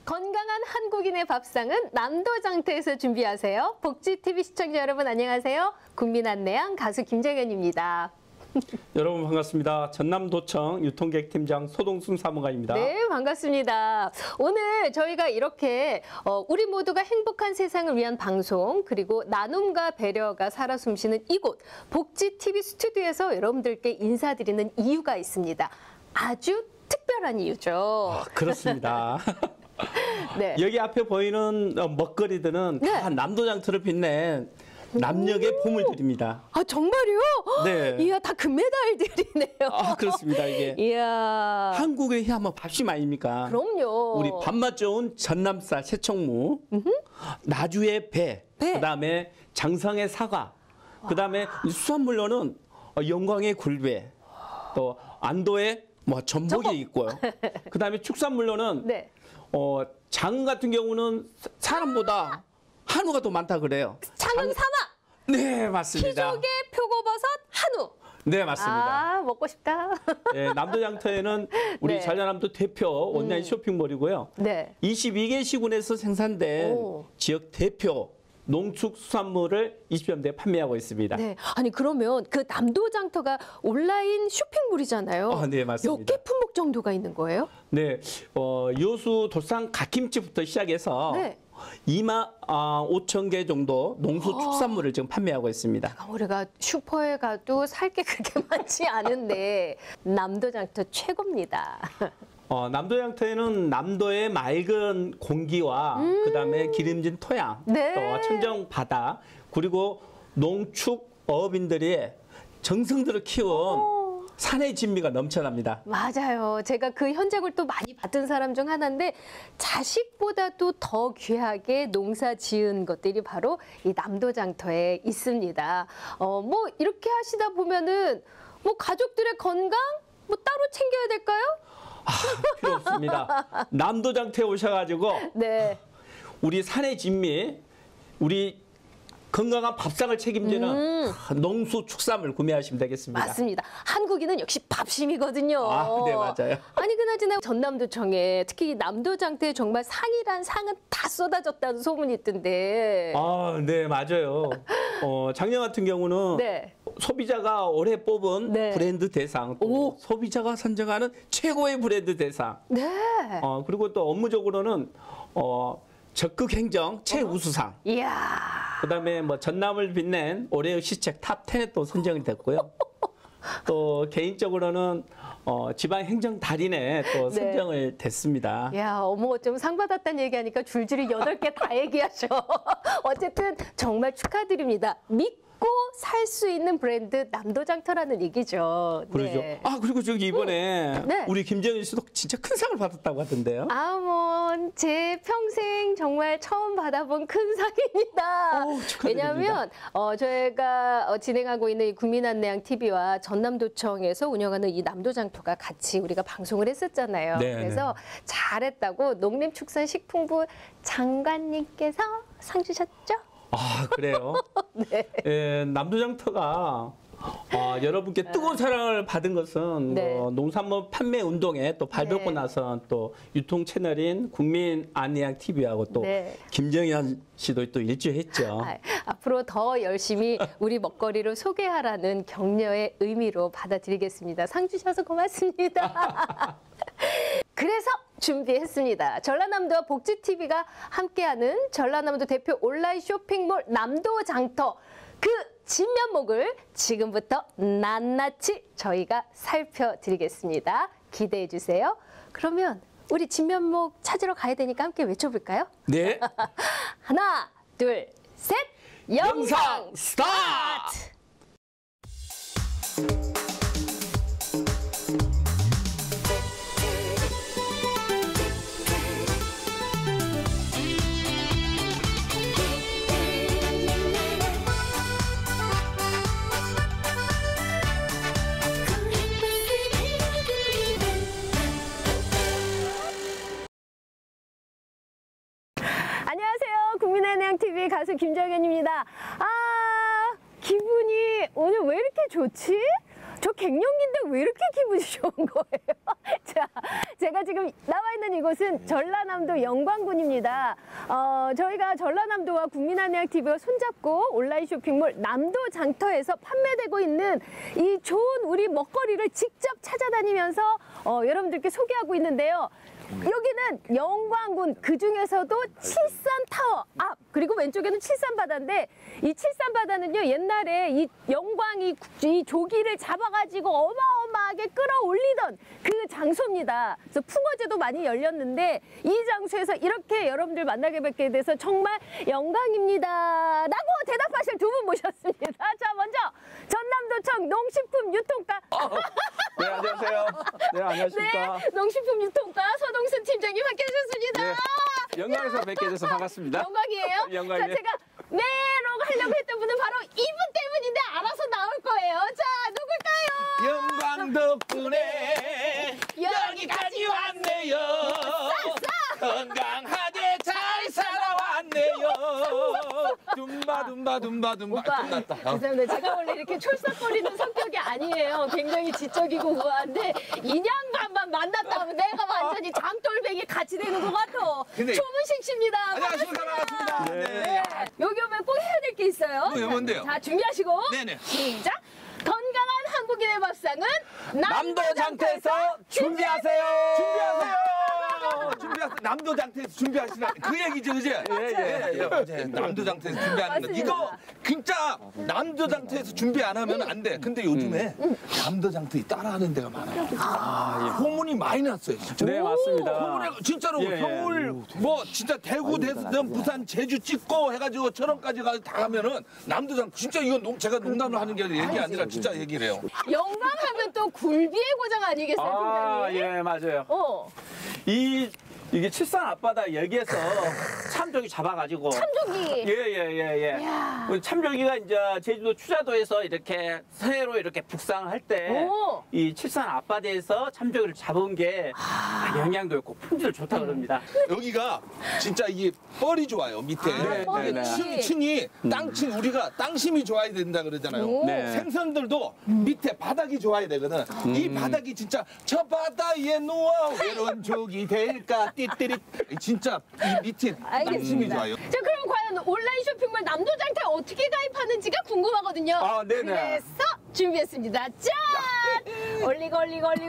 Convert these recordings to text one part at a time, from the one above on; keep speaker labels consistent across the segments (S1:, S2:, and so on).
S1: 건강한 한국인의 밥상은 남도장터에서 준비하세요. 복지TV 시청자 여러분 안녕하세요. 국민안내양 가수 김정현입니다.
S2: 여러분 반갑습니다. 전남도청 유통기획팀장 소동순 사무관입니다.
S1: 네, 반갑습니다. 오늘 저희가 이렇게 우리 모두가 행복한 세상을 위한 방송 그리고 나눔과 배려가 살아 숨쉬는 이곳 복지TV 스튜디오에서 여러분들께 인사드리는 이유가 있습니다. 아주 특별한 이유죠.
S2: 그렇습니다.
S1: 네.
S2: 여기 앞에 보이는 먹거리들은
S1: 네.
S2: 다 남도장터를 빛낸 남녘의 보물들입니다.
S1: 아, 정말요?
S2: 네.
S1: 이야, 다 금메달들이네요.
S2: 아, 그렇습니다. 이게
S1: 이야.
S2: 한국의 하면 밥심 아닙니까?
S1: 그럼요.
S2: 우리 밥맛 좋은 전남쌀 새총무, 나주의 배, 그다음에 장성의 사과, 그다음에 수산물로는 영광의 굴배, 또 안도의 전복이 있고요. 그다음에 축산물로는
S1: 네.
S2: 장어 같은 경우는 사람보다 한우가 더 많다 그래요.
S1: 장은 사나.
S2: 네, 맞습니다.
S1: 키조개, 표고버섯, 한우.
S2: 네, 맞습니다.
S1: 아, 먹고 싶다.
S2: 네, 남도장터에는 우리
S1: 네.
S2: 전라남도 대표 온라인 쇼핑몰이고요.
S1: 네.
S2: 22개 시군에서 생산된
S1: 오.
S2: 지역 대표 농축수산물을 20년대에 판매하고 있습니다.
S1: 네. 아니, 그러면 그 남도장터가 온라인 쇼핑몰이잖아요.
S2: 네, 맞습니다.
S1: 몇 개 품목 정도가 있는 거예요?
S2: 네, 요수 도산 갓김치부터 시작해서
S1: 네.
S2: 25,000개 정도 농수축산물을 지금 판매하고 있습니다.
S1: 우리가 슈퍼에 가도 살 게 그렇게 많지 않은데 남도장터 최고입니다.
S2: 남도장터에는 남도의 맑은 공기와 그다음에 기름진 토양,
S1: 네.
S2: 또 천정 바다, 그리고 농축 어업인들이 정성들을 키운 산의 진미가 넘쳐납니다.
S1: 맞아요. 제가 그 현장을 또 많이 봤던 사람 중 하나인데 자식보다도 더 귀하게 농사 지은 것들이 바로 이 남도장터에 있습니다. 뭐 이렇게 하시다 보면은 뭐 가족들의 건강 뭐 따로 챙겨야 될까요?
S2: 필요 없습니다. 남도장터에 오셔가지고
S1: 네.
S2: 우리 산의 진미, 우리 건강한 밥상을 책임지는 농수축산물 구매하시면 되겠습니다.
S1: 맞습니다. 한국인은 역시 밥심이거든요.
S2: 네, 맞아요.
S1: 아니, 그나저나 전남도청에 특히 남도장터에 정말 상이란 상은 다 쏟아졌다는 소문이 있던데.
S2: 네, 맞아요. 작년 같은 경우는
S1: 네.
S2: 소비자가 올해 뽑은
S1: 네.
S2: 브랜드 대상, 또 소비자가 선정하는 최고의 브랜드 대상.
S1: 네.
S2: 그리고 또 업무적으로는 적극 행정 최우수상.
S1: 이야.
S2: 그다음에 전남을 빛낸 올해의 시책 탑 10에 또 선정이 됐고요. 또 개인적으로는 지방 행정 달인에 또 선정을 됐습니다.
S1: 야, 어머, 좀 상 받았다는 얘기하니까 줄줄이 8개 다 얘기하셔. 어쨌든 정말 축하드립니다. 믿고 살 수 있는 브랜드 남도장터라는 얘기죠.
S2: 그러죠.
S1: 네.
S2: 그리고 저기 이번에
S1: 네.
S2: 우리 김정일 씨도 진짜 큰 상을 받았다고 하던데요.
S1: 제 평생 정말 처음 받아본 큰 상입니다.
S2: 축하드립니다.
S1: 왜냐하면 저희가 진행하고 있는 이 국민안내양 TV와 전남도청에서 운영하는 이 남도장터가 같이 우리가 방송을 했었잖아요.
S2: 네,
S1: 그래서 잘했다고 농림축산식품부 장관님께서 상 주셨죠?
S2: 그래요?
S1: 네.
S2: 남도장터가 여러분께 뜨거운 사랑을 받은 것은 농산물 판매 운동에 또 발벗고 나선 또 유통 채널인 국민안내양 TV하고 또 김정현 씨도 또 일조했죠.
S1: 앞으로 더 열심히 우리 먹거리를 소개하라는 격려의 의미로 받아들이겠습니다. 상 주셔서 고맙습니다. 그래서 준비했습니다. 전라남도와 복지TV가 함께하는 전라남도 대표 온라인 쇼핑몰 남도장터 그 진면목을 지금부터 낱낱이 저희가 살펴드리겠습니다. 기대해 주세요. 그러면 우리 진면목 찾으러 가야 되니까 함께 외쳐볼까요?
S2: 네.
S1: 하나, 둘, 셋! 영상
S2: 스타트!
S1: 안녕하세요. 국민안내양TV 가수 김정현입니다. 기분이 오늘 왜 이렇게 좋지? 저 갱년기인데 왜 이렇게 기분이 좋은 거예요? 자, 제가 지금 나와 있는 이곳은 전라남도 영광군입니다. 저희가 전라남도와 국민안내학TV가 손잡고 온라인 쇼핑몰 남도장터에서 판매되고 있는 이 좋은 우리 먹거리를 직접 찾아다니면서 여러분들께 소개하고 있는데요. 여기는 영광군, 그중에서도 칠산타워 앞, 그리고 왼쪽에는 칠산바다인데, 이 칠산바다는요 옛날에 이 영광이 이 조기를 잡아가지고 어마어마하게 끌어올리던 그 장소입니다. 그래서 풍어제도 많이 열렸는데 이 장소에서 이렇게 여러분들 만나게 뵙게 돼서 정말 영광입니다 라고 대답하실 두 분 모셨습니다. 자, 먼저 전남도청 농식품 유통과
S3: 네, 안녕하세요. 네, 안녕하십니까.
S1: 네, 농식품 유통과 서동순 팀장님 함께 하셨습니다.
S3: 네, 영광에서 뵙게 돼서 반갑습니다.
S1: 영광이에요?
S3: 영광이에요.
S1: 자, 제가 메롱 하려고 했던 분은 바로 이분 때문인데 알아서 나올 거예요. 자, 누굴까요?
S3: 영광 덕분에 여기까지 왔네요. 건강하게 잘 살아왔네요. 둠바
S1: 오빠,
S3: 끝났다.
S1: 죄송합니다. 제가 원래 이렇게 촐싹거리는 성격이 아니에요. 굉장히 지적이고 우아한데 인양반만 만났다 하면 내가 완전히 장돌뱅이 같이 되는 것 같아.
S3: 근데-
S1: 조문식 씨입니다.
S3: 안녕하십니까. 반갑습니다.
S1: 네. 여기 오면 꼭 해야 될 게 있어요.
S3: 뭐요, 뭔데요?
S1: 자, 준비하시고
S3: 네네.
S1: 시작. 건강한 한국인의 밥상은
S3: 남도장터에서 준비하세요. 남도장터에서 준비하시라. 그 얘기죠, 그지? 예. 남도장터에서 준비하는 거.
S1: 맞습니다.
S3: 이거 진짜 남도장터에서 준비 안 하면 안 돼. 근데 요즘에 남도장터 따라하는 데가 많아요. 소문이 많이 났어요, 진짜.
S2: 네, 맞습니다.
S3: 소문이 진짜로
S2: 예, 예.
S3: 서울 뭐 진짜 대구, 대전, 부산, 제주 찍고 해가지고 천원까지 다 가면은 남도장 진짜 이건 제가 농담을 하는 게 얘기 아니라 진짜 얘기를 해요.
S1: 영광하면 또 굴비의 고장 아니겠어요,
S2: 아,
S1: 팀장님?
S2: 예, 맞아요. 이게 칠산 앞바다 여기에서 참조기 잡아가지고
S1: 참조기.
S2: 예.
S1: 이야.
S2: 참조기가 이제 제주도 추자도에서 이렇게 서해로 이렇게 북상할 때
S1: 오.
S2: 이 칠산 앞바다에서 참조기를 잡은 게 영양도 있고 품질 좋다 그럽니다.
S3: 여기가 진짜 이게 뻘이 좋아요, 밑에.
S2: 네,
S1: 뻘이.
S2: 네, 네.
S3: 층이 땅층 우리가 땅심이 좋아야 된다 그러잖아요.
S1: 오.
S2: 네.
S3: 생선들도 밑에 바닥이 좋아야 되거든. 이 바닥이 진짜 저 바다에 누워 외로운 족이 될까 띠띠리. 진짜 이 밑에 땅심이
S1: 알겠습니다.
S3: 좋아요.
S1: 자, 그럼 과연 온라인 쇼핑몰 남도장터에 어떻게 가입하는지가 궁금하거든요.
S2: 아, 네네.
S1: 그래서 준비했습니다. 짠! 올리고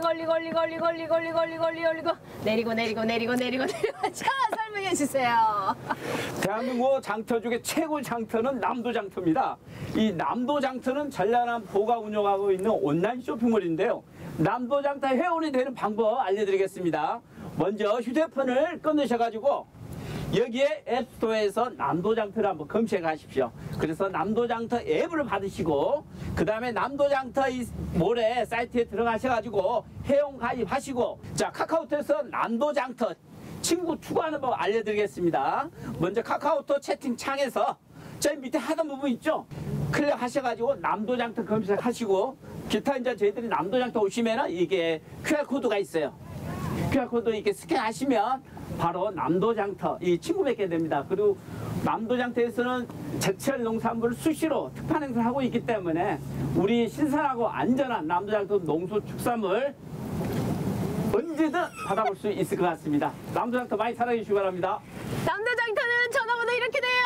S1: 내리고. 자, 설명해 주세요.
S2: 대한민국 장터 중에 최고 장터는 남도장터입니다. 이 남도장터는 전라남도가 운영하고 있는 온라인 쇼핑몰인데요. 남도장터 회원이 되는 방법 알려드리겠습니다. 먼저 휴대폰을 꺼내셔가지고 여기에 앱스토어에서 남도장터를 한번 검색하십시오. 그래서 남도장터 앱을 받으시고 그 다음에 남도장터 이 모래 사이트에 들어가셔가지고 회원 가입하시고 자 카카오톡에서 남도장터 친구 추가하는 법 알려드리겠습니다. 먼저 카카오톡 채팅창에서 저 밑에 하단 부분 있죠? 클릭하셔가지고 남도장터 검색하시고 기타 이제 저희들이 남도장터 오시면은 이게 QR코드가 있어요. QR코드 이렇게 스캔하시면 바로 남도장터 이 친구 뵙게 됩니다. 그리고 남도장터에서는 제철 농산물을 수시로 특판 행사를 하고 있기 때문에 우리 신선하고 안전한 남도장터 농수축산물 언제든 받아볼 수 있을 것 같습니다. 남도장터 많이 사랑해 주시기 바랍니다.
S1: 남도장터는 전화번호 이렇게 돼요.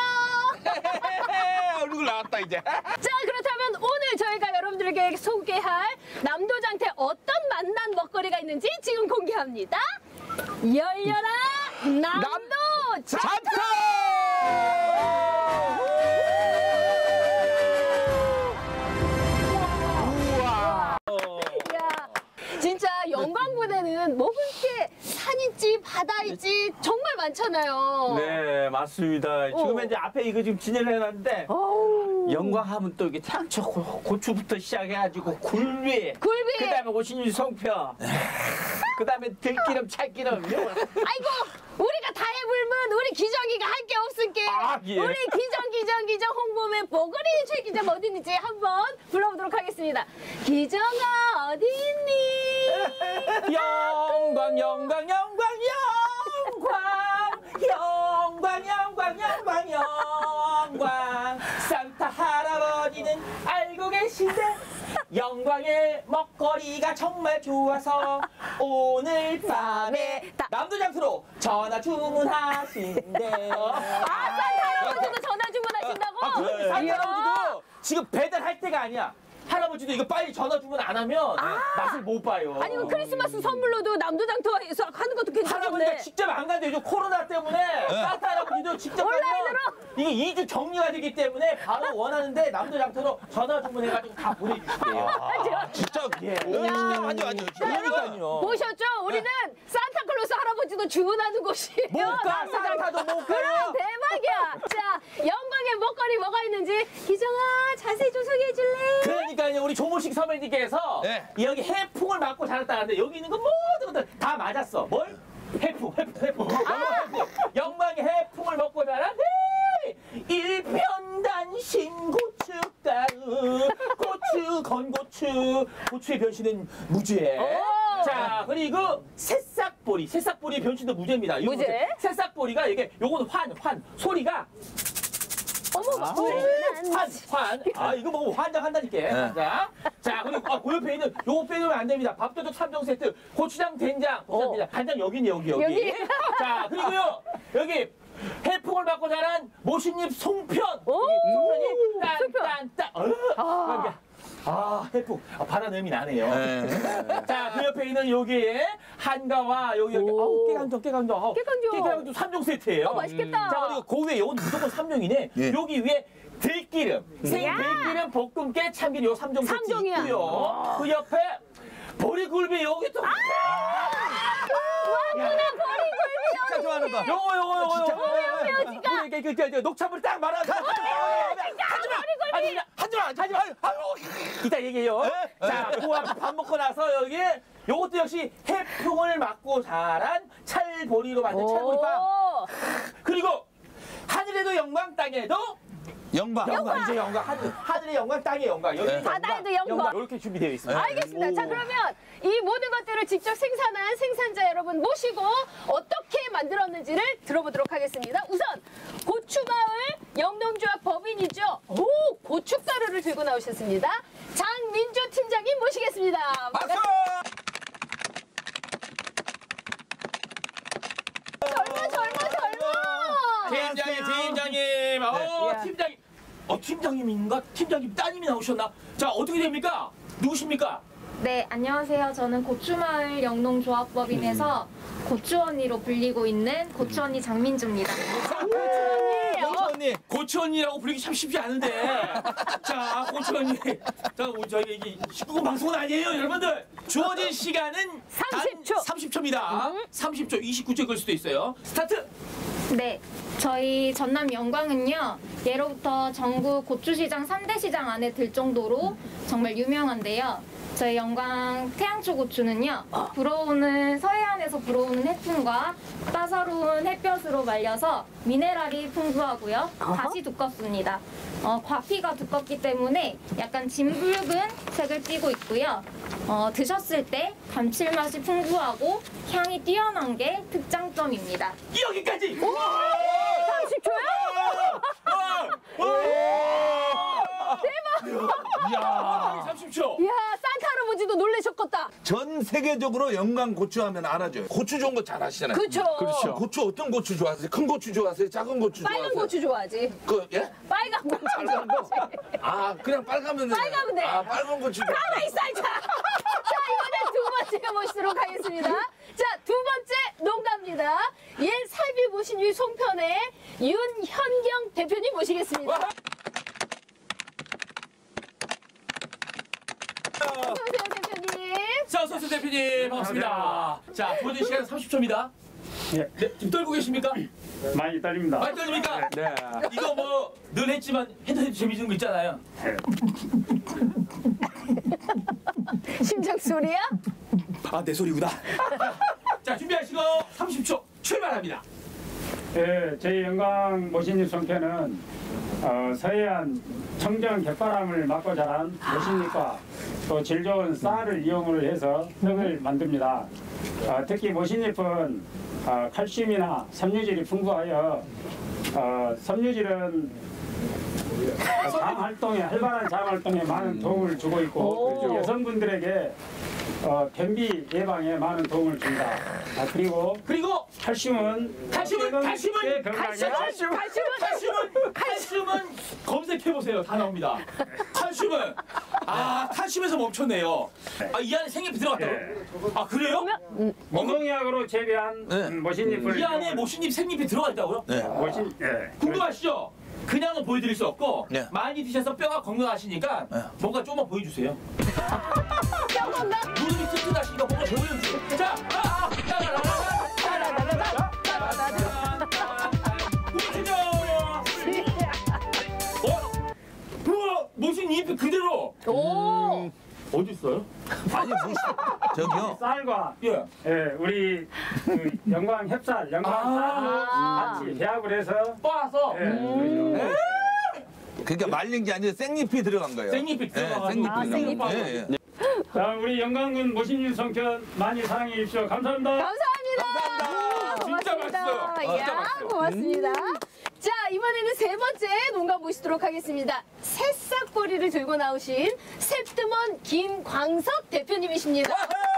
S3: 얼굴 나왔다 이제.
S1: 자, 그렇다면 오늘 저희가 여러분들에게 소개할 남도장터에 어떤 맛난 먹거리가 있는지 지금 공개합니다. 열려라 남도장터! 이야, 진짜 영광군에는 먹을 게 산있지 바다 있지 정말 많잖아요.
S2: 네, 맞습니다. 지금 이제 앞에 이거 지금 진열을 해놨는데 영광하면 또 이게 향초 고추부터 시작해가지고 굴비, 그다음에 오신유 송편, 그다음에 들기름, 찰기름.
S1: 아이고, 우리가 다 해불면 우리 기정이가 할 게 없을게.
S2: 아, 예.
S1: 우리 기정 홍보맨 보거리 최기정 어디 있는지 한번 불러보도록 하겠습니다. 기정아 어디 있니?
S2: 영광 산타 할아버지는 알고 계신데 영광의 먹
S3: 머리가 정말 좋아서 오늘 밤에 남도장터로 전화 주문하신대.
S1: 산타 할아버지도 전화 주문하신다고?
S3: 산타
S1: 이야.
S3: 할아버지도 지금 배달할 때가 아니야. 할아버지도 이거 빨리 전화 주문 안 하면 맛을 못 봐요.
S1: 아니면 크리스마스 선물로도 남도장터에서 하는 것도
S3: 할아버지가
S1: 괜찮은데.
S3: 직접 안 간대. 요즘 코로나 때문에 산타 할아버지도 직접
S1: 온라인으로?
S3: 가면 이게 2주 격리가 되기 때문에 바로 원하는데 남도장터로 전화 주문해가지고 다 보내주신대요.
S4: 진짜
S3: 예.
S4: 진짜 완전
S3: 그러니까요.
S1: 보셨죠? 우리는 산타클로스 할아버지도 주문하는 곳이에요.
S3: 못 가,
S1: 남도장터.
S3: 산타도 못
S1: 그럼
S3: 가요.
S1: 대박이야. 자, 영광의 먹거리 뭐가 있는지 기정아 자세히 좀 소개해 줄래?
S3: 그러니까요, 우리 조모식 선배님께서
S4: 네.
S3: 여기 해풍을 맞고 자랐다는데 여기 있는 거 모든 것들 다 맞았어. 뭘? 해풍. 영광의 해풍을 먹고 자란 일편단심 고춧가루, 고추의 변신은 무죄. 자, 그리고 새싹보리의 변신도 무죄입니다. 이거
S1: 무죄?
S3: 보세요. 새싹보리가 이게 요거는 환 소리가
S1: 어머,
S3: 환. 아, 이거 먹으면 환장한다니까. 자, 그리고 그 옆에 있는 요거 빼놓으면 안 됩니다. 밥도둑 3종 세트, 고추장, 된장, 간장 여기네, 여기. 자, 그리고요, 여기 해풍을 받고 자란 모신잎 송편. 송편이 딴. 해풍. 바다는 의미 나네요. 자, 그 옆에 있는 여기 한가와 여기 깨강정 3종 세트예요.
S1: 맛있겠다.
S3: 자, 그리고 그 위에 이건 무조건 3종이네.
S4: 예.
S3: 여기 위에 들기름, 생들기름, 볶음깨, 참기름 요 3종 세트
S1: 삼종이야.
S3: 있고요. 그 옆에 보리굴비 여기 또.
S4: 진짜 좋아하는 거.
S3: 요거. 녹차물 딱 말아서. 하지마. 이따 얘기해요. 자, 밥 먹고 나서 여기 요것도 역시 해풍을 맞고 자란 찰보리로 만든 찰보리빵. 그리고 하늘에도 영광, 땅에도
S4: 영광.
S3: 이제 영광. 하늘의 영광, 땅의 영광. 여기
S1: 바다에도 영광.
S3: 이렇게 준비되어 있습니다.
S1: 알겠습니다. 자, 그러면 이 모든 것들을 직접 생산한 생산자 여러분 모시고 어떻게 만들었는지를 들어보도록 하겠습니다. 우선 고추마을 영농조합 법인이죠. 고춧가루를 들고 나오셨습니다. 장민주 팀장님 모시겠습니다.
S4: 박수!
S1: 젊어.
S3: 팀장님. 팀장님. 팀장님인가? 팀장님 따님이 나오셨나? 자, 어떻게 됩니까? 누구십니까?
S5: 네, 안녕하세요. 저는 고추마을 영농조합법인에서 고추언니로 불리고 있는 고추언니 장민주입니다.
S4: 고추언니.
S3: 고추언니라고 부르기 참 쉽지 않은데. 자, 고추언니. 자, 저희 이게 19금 방송은 아니에요, 여러분들. 주어진 시간은
S1: 30초.
S3: 30초입니다. 30초, 29초 걸 수도 있어요. 스타트!
S5: 네, 저희 전남 영광은요, 예로부터 전국 고추시장 3대 시장 안에 들 정도로 정말 유명한데요. 저희 영광 태양초 고추는요, 서해안에서 불어오는 해풍과 따사로운 햇볕으로 말려서 미네랄이 풍부하고요, 밭이 두껍습니다. 과피가 두껍기 때문에 약간 진붉은 색을 띠고 있고요. 드셨을 때 감칠맛이 풍부하고 향이 뛰어난 게 특장점입니다.
S3: 여기까지!
S1: 30초요?
S3: 야 30초!
S1: 이야, 산타 할아버지도 놀라셨겠다.
S4: 전 세계적으로 영광 고추 하면 알아줘요. 고추 좋은 거 잘 아시잖아요.
S1: 그렇죠.
S4: 고추 어떤 고추 좋아하세요? 큰 고추 좋아하세요? 작은 고추 좋아하세요?
S1: 빨간 고추 좋아하지.
S4: 예?
S1: 빨간 고추 좋아하지.
S4: 그냥 빨가면 돼요.
S1: 빨가면 돼.
S4: 빨간 고추 좋아.
S1: 가만히 있어, 자, 이번엔 두 번째 모시도록 하겠습니다. 자, 두 번째 농가입니다. 옛 살비 모신 이 송편의 윤현경 대표님 모시겠습니다. 어서오세요, 대표님.
S3: 자, 어서오세요, 대표님. 반갑습니다. 자, 주어진 시간 30초입니다.
S6: 예.
S3: 네, 지금 떨고 계십니까?
S6: 많이 떨립니다.
S3: 많이 떨립니까?
S6: 네.
S3: 이거 뭐 늘 했지만 해도 재미있는 거 있잖아요.
S1: 심장 소리야?
S3: 내 소리구나. 자, 준비하시고 30초 출발합니다.
S6: 예, 저희 영광 모신잎 송편은 서해안 청정 갯바람을 맞고 자란 모신잎과 또 질 좋은 쌀을 이용을 해서 떡을 만듭니다. 특히 모신잎은 칼슘이나 섬유질이 풍부하여 섬유질은 활발한 장 활동에 많은 도움을 주고 있고 여성분들에게 변비 예방에 많은 도움을 준다. 그리고 칼슘은
S3: 검색해 보세요. 다 나옵니다. 칼슘에서 멈췄네요. 이 안에 생잎이 들어갔다고? 아 그래요?
S6: 무농약으로 재배한 모신잎을
S3: 이 안에 모신잎 생잎이 들어가 있다고요?
S4: 네.
S3: 궁금하시죠? 그냥은 보여드릴 수 없고
S4: 네.
S3: 많이 드셔서 뼈가 건강하시니까 뭔가 조금만 보여주세요.
S1: 뼈 건강.
S3: 무릎이 튼튼하시니까 뭔가 보여주세요. 자, 모신 잎이 그대로.
S1: 오.
S3: 어디 있어요?
S4: 아니 무슨 저기요.
S6: 쌀과
S3: 예.
S6: 우리 그 영광 햅쌀, 영광 쌀을 같이 배합을 해서
S3: 빻아서
S4: 그러니까 말린 게 아니라 생잎이 들어간 거예요.
S3: 생잎이 들어가가지고.
S4: 생잎이 들어간 거예요. 예, 예.
S6: 자, 우리 영광군 모신잎 송편 많이 사랑해 주십시오. 감사합니다.
S1: 감사합니다.
S3: 진짜 맛있어요.
S1: 이야,
S3: 진짜 맛있어요.
S1: 고맙습니다. 자, 이번에는 세 번째 농가 모시도록 하겠습니다. 새싹보리를 들고 나오신 새뜸원 김광석 대표님이십니다.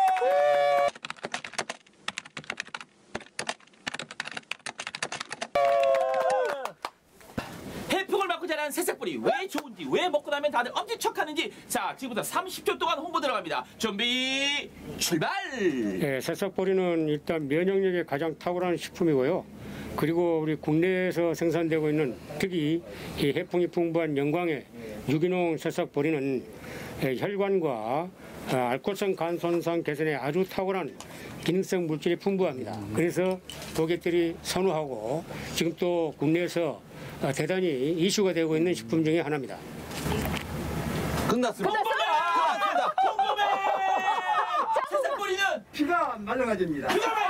S3: 해풍을 맞고 자란 새싹보리 왜 좋은지, 왜 먹고 나면 다들 엄지척하는지. 자, 지금부터 30초 동안 홍보 들어갑니다. 준비 출발.
S7: 네, 새싹보리는 일단 면역력에 가장 탁월한 식품이고요. 그리고 우리 국내에서 생산되고 있는 특히 이 해풍이 풍부한 영광의 유기농 새싹보리는 혈관과 알코올성 간 손상 개선에 아주 탁월한 기능성 물질이 풍부합니다. 그래서 고객들이 선호하고 지금 또 국내에서 대단히 이슈가 되고 있는 식품 중에 하나입니다.
S4: 끝났습니다.
S3: 궁금해. 새싹보리는
S6: 피가 말라가집니다.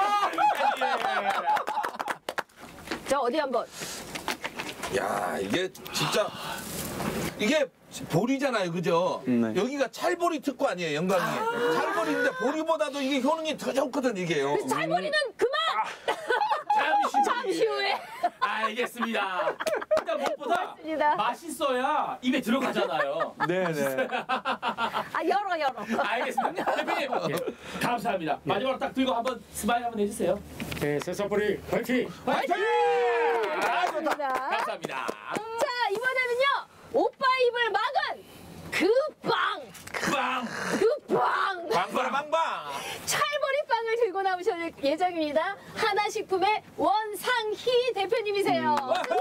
S1: 자, 어디 한번.
S4: 야 이게 진짜 이게 보리잖아요, 그죠?
S2: 네.
S4: 여기가 찰보리 특구 아니에요, 영광이. 찰보리인데 보리보다도 이게 효능이 더 좋거든 이게요.
S1: 찰보리는 그만! 잠시 후에.
S3: 알겠습니다. 일단 무엇보다
S1: 고맙습니다.
S3: 맛있어야 입에 들어가잖아요.
S2: 네네.
S1: 열어.
S3: 알겠습니다. 대표님 감사합니다. 마지막으로 딱 들고 한번 스마일 한번 해주세요.
S7: 네, 새싹보리 화이팅!
S3: 화이팅!
S1: 고맙습니다.
S3: 감사합니다.
S1: 자, 이번에는요. 오빠 입을 막은 그 빵!
S4: 빵빵빵빵.
S1: 찰보리빵을 들고 나오실 예정입니다. 하나식품의 원상희 대표님이세요.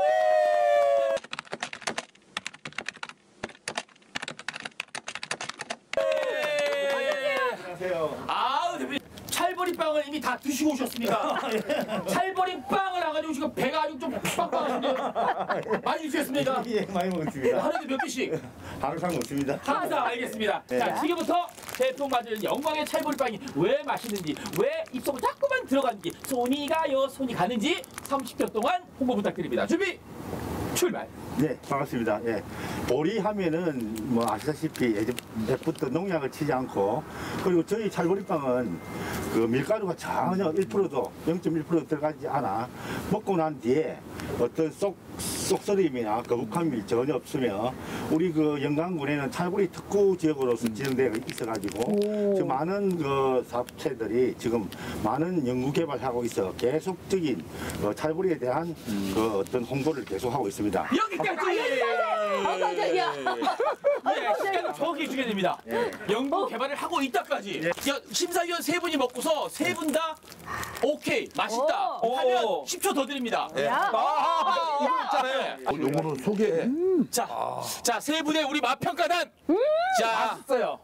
S3: 안녕하세요. 아우 대표님 찰보리빵을 이미 다 드시고 오셨습니까? 찰보리빵을 안 가지고 지금 배가 아주 좀 빵빵하신데 많이 드셨습니까?
S8: 예, 많이 먹었습니다.
S3: 하루에 몇 개씩?
S8: 항상 먹습니다.
S3: 항상 알겠습니다.
S8: 네.
S3: 자, 지금부터 대통 맞은 영광의 찰보리빵이 왜 맛있는지, 왜 입속을 자꾸만 들어가는지, 손이 가요, 손이 가는지 30초 동안 홍보 부탁드립니다. 준비, 출발.
S8: 네, 반갑습니다. 예. 보리 하면은 뭐 아시다시피 예전부터 농약을 치지 않고, 그리고 저희 찰보리빵은 그 밀가루가 전혀 1%도 0.1% 들어가지 않아 먹고 난 뒤에 어떤 쏙쏙서림이나 거북함이 전혀 없으며, 우리 그 영광군에는 찰보리 특구 지역으로 지정되어 있어가지고 지금 많은 그 사업체들이 지금 많은 연구 개발하고 있어 계속적인 찰보리에 대한 그 어떤 홍보를 계속하고 있습니다.
S3: 여기까지!
S1: 깜짝이야.
S3: 예, 시간을 정확히 주게 됩니다. 연구 개발을 하고 있다까지. 야, 심사위원 세 분이 먹고서 세 분 다 오케이, 맛있다 하면 10초 더 드립니다.
S4: 이거 있잖아요. 요거는 소개.
S3: 자, 세 분의 우리 맛평가단. 자,
S4: 맛있어요.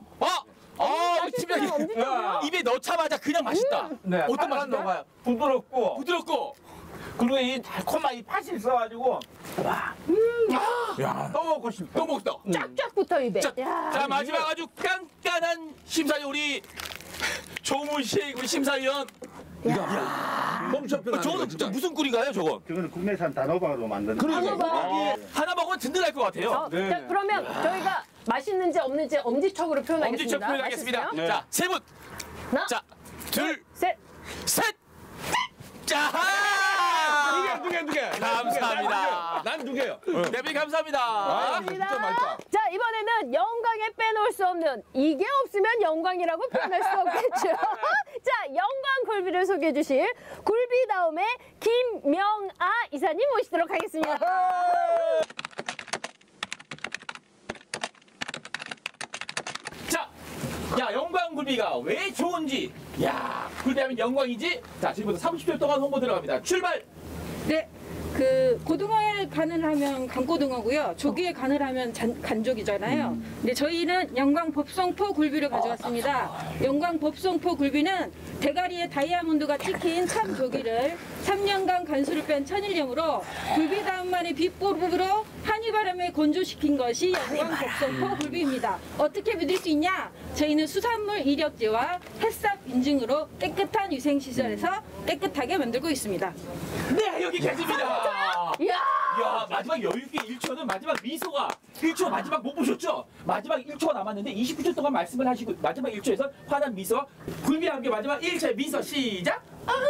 S3: 입에 넣자마자 그냥 맛있다.
S9: 네,
S3: 어떤 맛인가요?
S9: 부드럽고 그리고 이 달콤한 이 팥이 있어가지고 또 먹고 싶다.
S3: 또 먹다.
S1: 쫙쫙 붙어 입에.
S3: 자, 마지막 아주 깐깐한 심사위원 우리 조문식 우리 심사위원.
S4: 홈쇼핑
S3: 저거는 진짜 무슨 꿀인가요, 저거?
S8: 그거는 국내산 단호박으로 만든.
S3: 하나 먹으면 든든할 것 같아요.
S1: 자, 그러면 저희가 맛있는지 없는지 엄지척으로 표현하겠습니다.
S3: 엄지척 표현하겠습니다.
S1: 맛있어요?
S3: 자, 세 분.
S1: 하나,
S3: 자, 둘,
S1: 셋.
S3: 셋. 자!
S9: 두개
S4: 두 개.
S9: 감사합니다.
S4: 난 두 개요.
S9: 대표님 감사합니다.
S4: 아, 진짜 맛있다.
S1: 자, 이번에는 영광에 빼놓을 수 없는 이게 없으면 영광이라고 표현할 수 없겠죠. 자, 영광 굴비를 소개해 주실 굴비다움의 김명아 이사님 모시도록 하겠습니다.
S3: 자, 야, 영광굴비가 왜 좋은지. 야, 굴비하면 영광이지. 자, 지금부터 30초 동안 홍보 들어갑니다. 출발.
S10: 네, 그 고등어에 간을 하면 간고등어고요. 조기에 간을 하면 간조기잖아요. 근데 저희는 영광 법성포 굴비를 가져왔습니다. 영광 법성포 굴비는 대가리에 다이아몬드가 찍힌 참 조기를 3년간 간수를 뺀 천일염으로 굴비다움만의 비법으로 한이바람에 건조시킨 것이 영광 법성포 굴비입니다. 어떻게 믿을 수 있냐? 저희는 수산물 이력제와 햇삽 인증으로 깨끗한 위생시설에서 깨끗하게 만들고 있습니다.
S3: 네, 여기까지입니다.
S1: 이야!
S3: 야, 마지막 여유있게 1초는 마지막 미소가 1초 마지막 못 보셨죠? 마지막 1초가 남았는데 29초 동안 말씀을 하시고 마지막 1초에서 환한 미소와 굴비와 함께 마지막 1초의 미소 시작!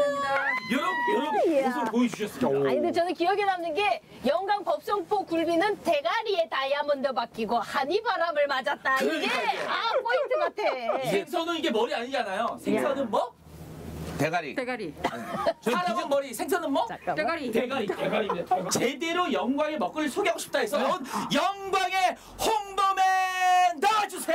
S3: 여러분 모습을 보여주셨습니다.
S1: 아니 근데 저는 기억에 남는 게 영광 법성포 굴비는 대가리에 다이아몬드 박히고 한이바람을 맞았다. 이게 포인트 같아.
S3: 생선은 이게 머리 아니잖아요. 생선은 뭐?
S4: 대가리.
S10: 대가리.
S3: 사람은 머리, 생선은 뭐?
S10: 대가리.
S3: 대가리입니다. 제대로 영광의 먹거리를 소개하고 싶다 해서 영광의 홍보맨 나와주세요.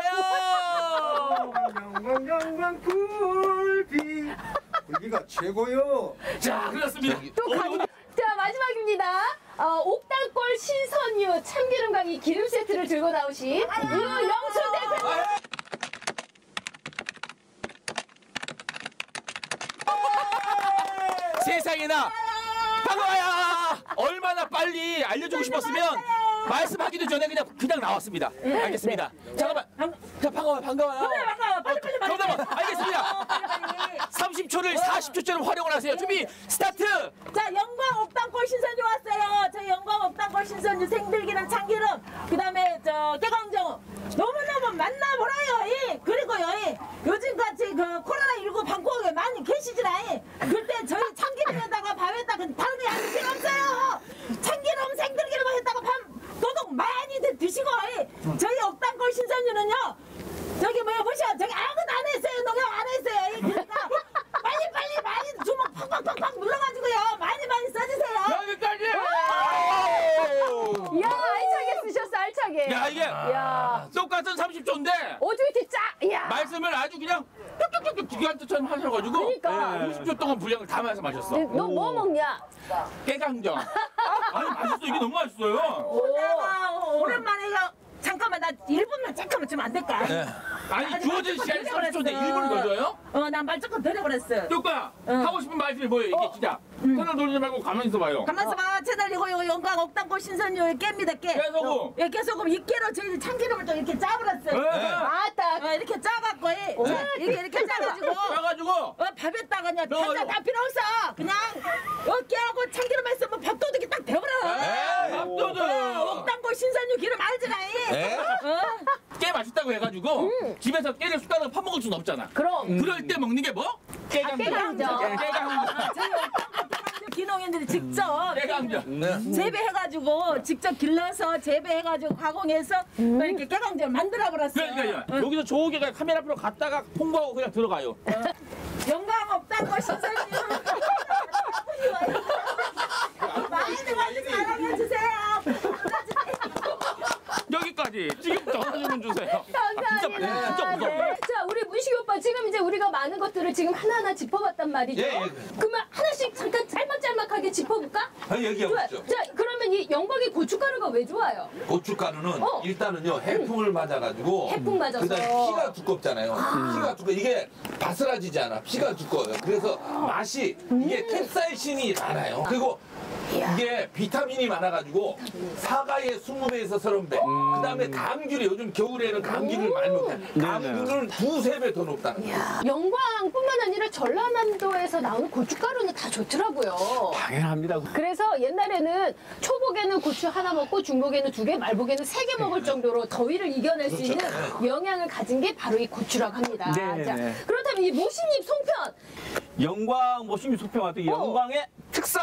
S11: 영광 굴비 굴비가 최고요.
S3: 자, 그렇습니다.
S1: 자, 마지막입니다. 옥당골 신선유 참기름 강이 기름 세트를 들고 나오신 유영순 대표님.
S3: 세상에나 반가워요. 얼마나 빨리 알려주고 싶었으면 말씀하기도 전에 그냥 나왔습니다. 알겠습니다. 잠깐만. 자, 반가워요.
S10: 빨리.
S3: 잠깐만. 알겠습니다. 30초를 40초처럼 활용을 하세요. 준비 스타트.
S12: 자, 영광 옥당골 신선유 왔어요. 저희 영광 옥당골 신선유 생들기름 참기름 그다음에 깨강정 너무너무 만나보라요. 그리고요 요즘같이 그 코로나19 방콕에 많이 계시지라. 그때 저희 참기름에다가 밥에다가 다른 거 양이 필요 없어요. 참기름 생들기름 했다가 밥 도둑 많이들 드시고 저희 옥당골 신선유는요 저기 보셔 저기 아무것도 안 했어요. 농약 안 했어요. 그러니까 빨리 많이 주먹 팍팍팍팍 눌러가지고요 많이 써주세요.
S3: 여기까지.
S1: 야, 알차게 쓰셨어, 알차게.
S3: 야, 이게 똑같은 30초인데
S1: 어떻게 야.
S3: 말씀을 아주 그냥 뚝뚝뚝뚝 기관처럼 하셔가지고
S1: 그러니까.
S3: 50초 동안 분량을 다 마셔 마셨어.
S1: 너 뭐 먹냐?
S3: 깨강정. 아니 맛있어. 이게 너무 맛있어요.
S12: 내가 오랜만에 잠깐만 나 1분만 잠깐만 주면 안 될까?
S3: 아니 주어진 시간이 30초인데 1분을 더 줘요?
S12: 난 말 조금 들어버렸어.
S3: 뚜까 하고 싶은 말씀이 뭐예요? 이게 진짜 채널 돌리지 말고 가만히 있어봐요.
S12: 가만 있어봐. 채널 이거 영광 옥당골 신선유 깻입니다.
S3: 깨소금.
S12: 깨소금 2kg 저희 참기름을 좀 이렇게 짜버렸어요.
S1: 아따.
S12: 이렇게 짜갖고 이렇게 짜가지고 밥에다가 그냥 간장 다 필요 없어. 그냥 깨하고 참기름 했으면 밥도둑이 딱 되버려.
S3: 밥도둑.
S12: 옥당골 신선유 기름 알지라.
S3: 깨 맛있다고 해가지고 집에서 깨를 숟가락으로 파먹을 수는 없잖아.
S1: 그럼.
S3: 그럴 때 먹는 게 뭐? 깨강정.
S12: 기농인들이 직접 재배해가지고 직접 길러서 재배해가지고 가공해서 이렇게 깨강정을 만들어버렸어요.
S3: 그러니까요. 여기서 조개가 카메라 앞으로 갔다가 홍보하고 그냥 들어가요.
S12: 영광 없다고 신선유 많이 사랑해주세요.
S3: 여기까지. 지금 전화 좀 주세요.
S1: 감사합니다.
S3: 진짜 무서워.
S1: 자, 우리 문식이 오빠 지금 이제 우리가 많은 것들을 지금 하나하나 짚어봤단 말이죠. 그러면 하나씩 잠깐 짤막짤막하게 짚어볼까?
S4: 얘기해보시죠.
S1: 자, 그러면 이 영광의 고춧가루가 왜 좋아요?
S4: 고춧가루는 일단은요 해풍을 맞아가지고
S1: 해풍 맞아서.
S4: 그다음에 피가 두껍잖아요. 피가 두꺼워 이게 바스라지지 않아. 피가 두꺼워요. 그래서 맛이 이게 캡사이신이 많아요. 그리고 이게 비타민이 많아가지고 사과의 20배에서 30배. 그다음에 감귤이 요즘 겨울에는 감귤을 많이 먹어요. 감귤은 2~3배 더 높다는 거예요.
S1: 영광뿐만 아니라 전라남도에서 나오는 고춧가루는 다 좋더라고요.
S2: 당연합니다.
S1: 그래서 옛날에는 초복에는 고추 하나 먹고 중복에는 2개, 말복에는 3개 먹을 정도로 더위를 이겨낼 수 있는 영양을 가진 게 바로 이 고추라고 합니다. 자, 그렇다면 이 모신잎 송편.
S2: 영광 모신잎 송편 같은 영광의 특성.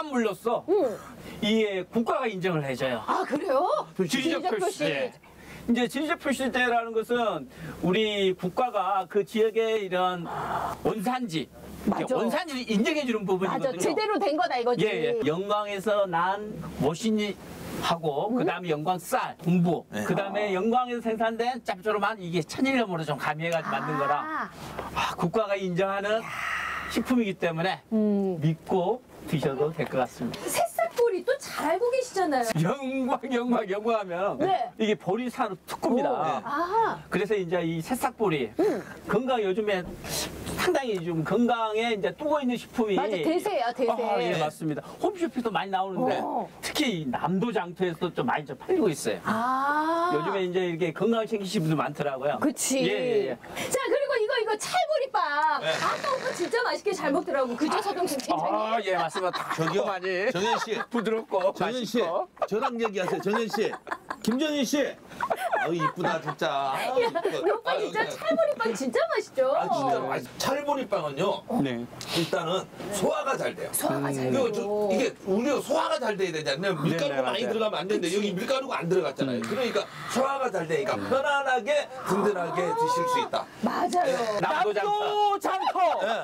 S3: 특산물로서 이게 국가가 인정을 해줘요.
S1: 아 그래요?
S3: 지리적 표시제. 이제 지리적 표시제라는 것은 우리 국가가 그 지역의 이런 원산지, 원산지를 인정해주는 부분이거든요.
S1: 맞아, 제대로 된 거다 이거지.
S3: 예. 영광에서 난 모신이 하고 그다음에 영광 쌀, 동부, 그다음에 영광에서 생산된 짭조름한 이게 천일염으로 좀 가미해가지고 만든 거라 국가가 인정하는 식품이기 때문에 믿고 드셔도 될 것 같습니다.
S1: 새싹보리 또 잘 알고 계시잖아요.
S3: 영광하면 이게 보리산업 특구입니다. 그래서 이제 이 새싹보리 건강 요즘에 상당히 좀 건강에 이제 뜨고 있는 식품이
S1: 맞아, 대세야 대세.
S3: 예, 맞습니다. 홈쇼핑도 많이 나오는데 특히 이 남도장터에서 좀 많이 좀 팔리고 있어요. 요즘에 이제 이렇게 건강 챙기시는 분들 많더라고요.
S1: 그치.
S3: 예.
S1: 자 그리고 이거 찰보리빵. 아까 오빠 진짜 맛있게 잘 먹더라고. 그죠 서동식 팀장님?
S3: 예 맞습니다.
S4: 저기요,
S3: 많이
S4: 정현 씨,
S3: 부드럽고
S4: 정현 씨, 저랑 얘기하세요. 정현 씨, 김정현 씨. 아유 이쁘다 진짜.
S1: 야, 오빠 진짜 찰보리빵 진짜 맛있죠?
S4: 진짜 맛있어. 찰보리빵은요. 일단은 소화가 잘 돼요.
S1: 소화가 잘 돼요.
S4: 이게 우리가 소화가 잘 돼야 되잖아요. 밀가루가 많이 들어가면 안 되는데 여기 밀가루가 안 들어갔잖아요. 그러니까 소화가 잘 되니까 편안하게 든든하게 드실 수 있다.
S1: 맞아요.
S3: 남도장터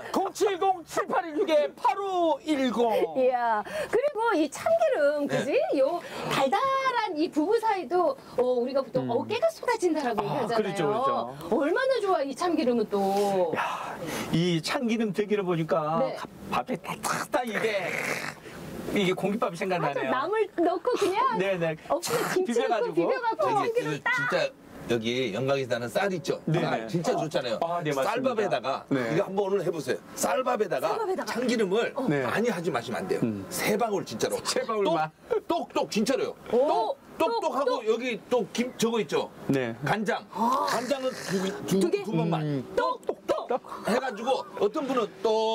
S3: 070-7816-8510.
S1: 이야. 그리고 이 참기름, 그지? 요 달달한 이 부부 사이도 우리가 보통 어깨가 쏟아진다라고 얘기하잖아요.
S3: 그렇죠.
S1: 얼마나 좋아 이 참기름은 또.
S3: 이 참기름 들기를 보니까 밥에 따뜻한 이게 공깃밥이 생각나네요.
S1: 나물 넣고 그냥 어깨에 김치 넣고 비벼갖고 참기름 딱.
S4: 진짜 여기 영광에서 나는 쌀 있죠? 쌀 진짜 좋잖아요. 쌀밥에다가 이거 한번 오늘 해보세요. 쌀밥에다가 참기름을 많이 하지 마시면 안 돼요. 세 방울 진짜로.
S3: 세 방울만.
S4: 똑똑 진짜로요. 똑똑하고 여기 또 김 저거 있죠? 간장. 간장은 두 번만. 똑똑똑 해가지고 어떤 분은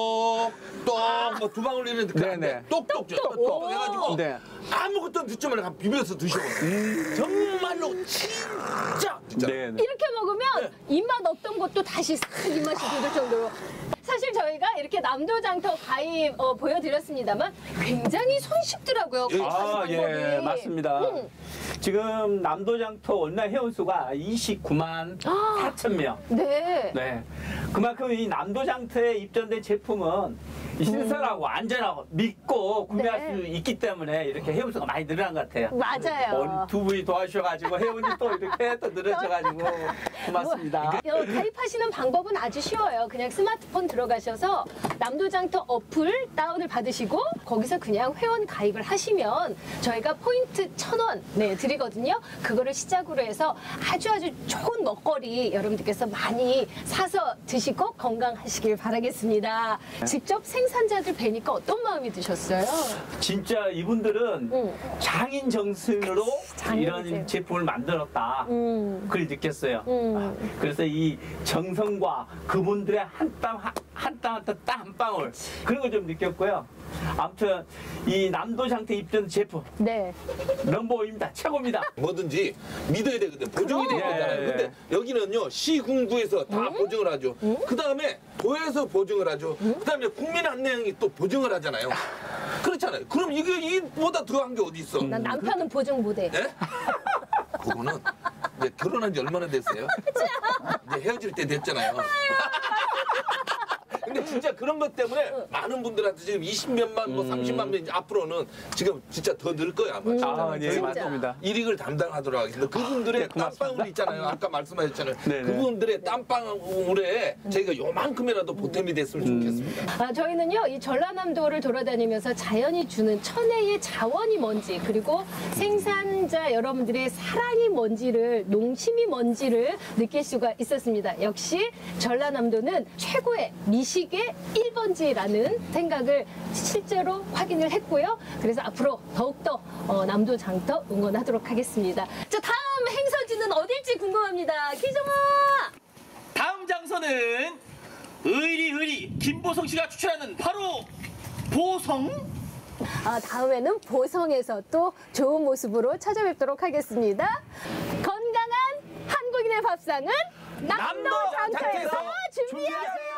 S4: 똑똑 두 방울 이랬는데 똑똑 해가지고 아무것도 듣지 말고 비벼서 드셔보세요. 정말로 진짜.
S1: 이렇게 먹으면 입맛 없던 것도 다시 싹 입맛이 돋을 정도로. 사실 저희가 이렇게 남도장터 가입 보여드렸습니다만 굉장히 손쉽더라고요.
S3: 예, 맞습니다. 지금 남도장터 온라인 회원수가 29만 4천 명.
S1: 네.
S3: 그만큼 이 남도장터에 입점된 제품은 신선하고 안전하고 믿고 구매할 수 있기 때문에 이렇게 회원수가 많이 늘어난 것 같아요.
S1: 맞아요.
S3: 두 분이 도와주셔가지고 회원이 또 이렇게 또 늘어져가지고 고맙습니다.
S1: 가입하시는 방법은 아주 쉬워요. 그냥 스마트폰 들어가셔서 남도장터 어플 다운을 받으시고 거기서 그냥 회원 가입을 하시면 저희가 포인트 1,000원 드리거든요. 그거를 시작으로 해서 아주 좋은 먹거리 여러분들께서 많이 사서 드시고 건강하시길 바라겠습니다. 직접 생산자들 뵈니까 어떤 마음이 드셨어요?
S3: 진짜 이분들은 장인 정신으로 이런 제품을 만들었다. 그걸 느꼈어요. 그래서 이 정성과 그분들의 한 땀 한 방울 그런 걸 좀 느꼈고요. 아무튼 이 남도장터 입점 제품 넘버원입니다. 최고입니다.
S4: 뭐든지 믿어야 되거든. 보증이 돼야 되잖아요. 근데 여기는요 시군구에서 다 보증을 하죠. 그 다음에 도에서 보증을 하죠. 그 다음에 국민안내양이 또 보증을 하잖아요. 그렇잖아요. 그럼 이게 이보다 더한 게 어디 있어?
S1: 난 남편은 보증 못해.
S4: 그거는 이제 결혼한 지 얼마나 됐어요? 이제 헤어질 때 됐잖아요. 근데 진짜 그런 것 때문에 많은 분들한테 지금 20몇만, 30만 명 앞으로는 지금 진짜 더 늘 거야 아마.
S3: 예, 맞습니다.
S4: 일익을 담당하도록 하겠습니다. 그분들의 땀방울 있잖아요. 아까 말씀하셨잖아요. 그분들의 땀방울에 저희가 요만큼이라도 보탬이 됐으면 좋겠습니다.
S1: 저희는요 이 전라남도를 돌아다니면서 자연이 주는 천혜의 자원이 뭔지 그리고 생산자 여러분들의 사랑이 뭔지를 농심이 뭔지를 느낄 수가 있었습니다. 역시 전라남도는 최고의 미식의 1번지라는 생각을 실제로 확인을 했고요. 그래서 앞으로 더욱더 남도장터 응원하도록 하겠습니다. 자, 다음 행선지는 어딜지 궁금합니다. 기정아!
S9: 다음 장소는 의리 김보성 씨가 추천하는 바로 보성.
S1: 다음에는 보성에서 또 좋은 모습으로 찾아뵙도록 하겠습니다. 건강한 한국인의 밥상은 남도장터에서 준비하세요.